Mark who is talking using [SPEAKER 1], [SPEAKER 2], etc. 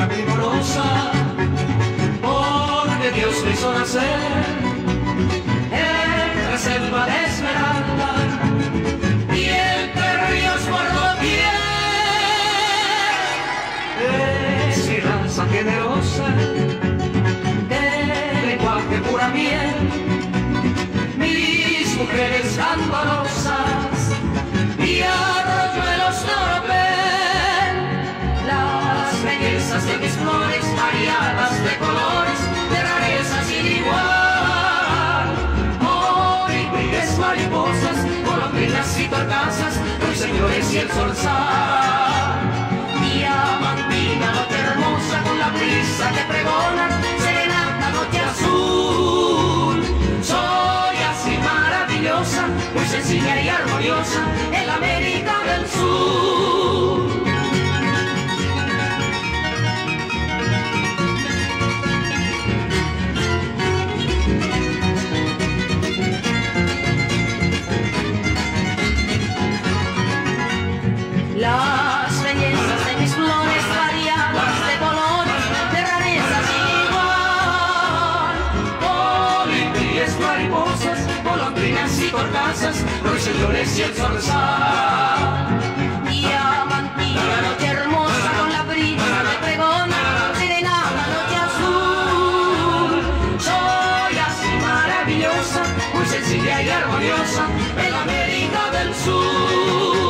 [SPEAKER 1] pura primorosa, porque Dios me hizo nacer entre selva de esmeralda y entre ríos por doquier. Es mi raza generosa, de lenguaje pura miel, mis mujeres candorosas y arroyuelos de oropel, las bellezas de mis flores variadas de colores, de rareza sin igual. Colibríes, mariposas, golondrinas y torcasas, ruiseñores y el zorzal. Diamantina, noche hermosa, con la brisa que pregona, serenata, noche azul. Soy así maravillosa, muy sencilla y armoniosa, en la América del Sur. Las bellezas de mis flores variadas de colores, de rareza sin igual. Colibríes, mariposas, golondrinas y torcasas, ruiseñores y el zorzal. Diamantina, noche hermosa, con la brisa de pregona, serenata, noche azul. Soy así maravillosa, muy sencilla y armoniosa, en la América del Sur.